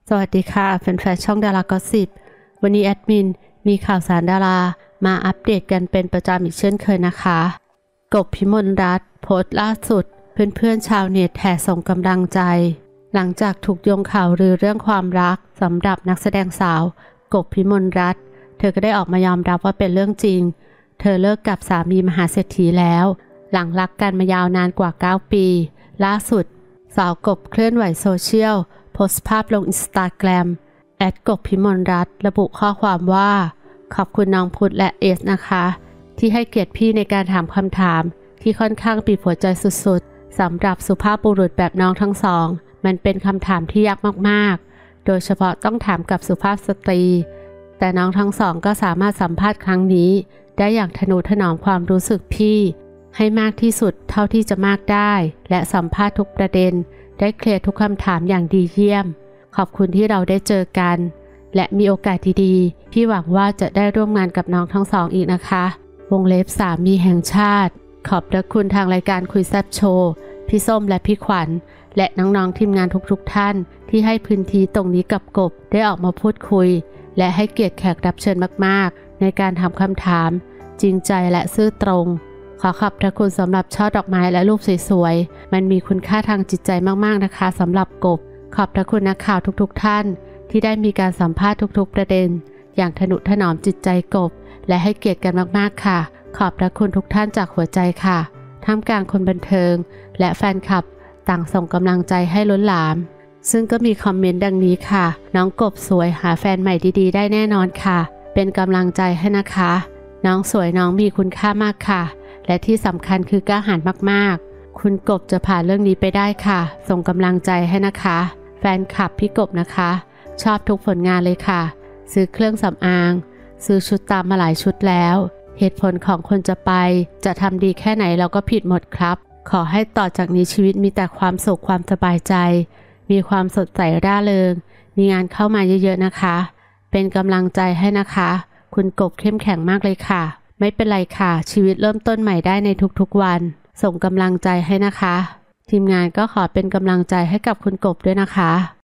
สวัสดีค่ะแฟนๆช่องดารากอสซิปวันนี้แอดมินมีข่าวสารดารามาอัปเดตกันเป็นประจำอีกเช่นเคยนะคะกบพิมลรัตน์โพสต์ล่าสุดเพื่อนๆชาวเน็ตแห่ส่งกำลังใจหลังจากถูกโยงข่าวลือเรื่องความรักสำหรับนักแสดงสาวกบพิมลรัตน์เธอก็ได้ออกมายอมรับว่าเป็นเรื่องจริงเธอเลิกกับสามีมหาเศรษฐีแล้วหลังรักกันมายาวนานกว่า9ปีล่าสุดสาวกบเคลื่อนไหวโซเชียลโพสต์ภาพลง Instagram กบพิมลรัตน์ระบุข้อความว่าขอบคุณน้องพุทธและเอสนะคะที่ให้เกียรติพี่ในการถามคำถามที่ค่อนข้างบีบหัวใจสุดๆสำหรับสุภาพบุรุษแบบน้องทั้งสองมันเป็นคำถามที่ยากมากๆโดยเฉพาะต้องถามกับสุภาพสตรีแต่น้องทั้งสองก็สามารถสัมภาษณ์ครั้งนี้ได้อย่างทนุถนอมความรู้สึกพี่ให้มากที่สุดเท่าที่จะมากได้และสัมภาษณ์ทุกประเด็นได้เคลียร์ทุกคำถามอย่างดีเยี่ยมขอบคุณที่เราได้เจอกันและมีโอกาสดีๆพี่หวังว่าจะได้ร่วมงานกับน้องทั้งสองอีกนะคะวงเล็บสามีแห่งชาติขอบพระคุณทางรายการคุยแซ่บโชว์พี่ส้มและพี่ขวัญและน้องๆทีมงานทุกๆท่านที่ให้พื้นที่ตรงนี้กับกบได้ออกมาพูดคุยและให้เกียรติแขกรับเชิญมากๆในการถามคำถามจริงใจและซื่อตรงขอขอบพระคุณสำหรับช่อดอกไม้และรูปสวยๆมันมีคุณค่าทางจิตใจมากๆนะคะสำหรับกบขอบพระคุณนักข่าวทุกๆท่านที่ได้มีการสัมภาษณ์ทุกๆประเด็นอย่างทนุถนอมจิตใจกบและให้เกียรติกันมากๆค่ะขอบพระคุณทุกท่านจากหัวใจค่ะท่ามกลางคนบันเทิงและแฟนคลับต่างส่งกำลังใจให้ล้นหลามซึ่งก็มีคอมเมนต์ดังนี้ค่ะน้องกบสวยหาแฟนใหม่ดีๆได้แน่นอนค่ะเป็นกำลังใจให้นะคะน้องสวยน้องมีคุณค่ามากค่ะและที่สำคัญคือกล้าหาญมากๆคุณกบจะผ่านเรื่องนี้ไปได้ค่ะส่งกำลังใจให้นะคะแฟนคลับพี่กบนะคะชอบทุกผลงานเลยค่ะซื้อเครื่องสำอางซื้อชุดตามมาหลายชุดแล้วเหตุผลของคนจะไปจะทำดีแค่ไหนเราก็ผิดหมดครับขอให้ต่อจากนี้ชีวิตมีแต่ความสุขความสบายใจมีความสดใสร่าเริงมีงานเข้ามาเยอะๆนะคะเป็นกำลังใจให้นะคะคุณกบเข้มแข็งมากเลยค่ะไม่เป็นไรค่ะชีวิตเริ่มต้นใหม่ได้ในทุกๆวันส่งกำลังใจให้นะคะทีมงานก็ขอเป็นกำลังใจให้กับคุณกบด้วยนะคะ